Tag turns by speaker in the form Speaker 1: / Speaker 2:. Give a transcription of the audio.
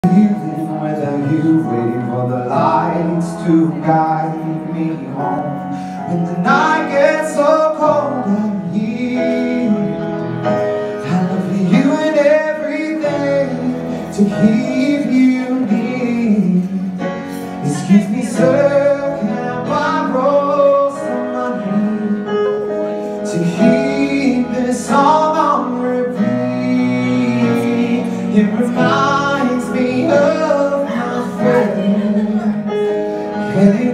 Speaker 1: Even without you, waiting for the lights to guide me home. When the night gets so cold, I'm here. I love you and everything to keep you near. Excuse me, sir, can I borrow some money to keep this song on repeat? It reminds me of my friend.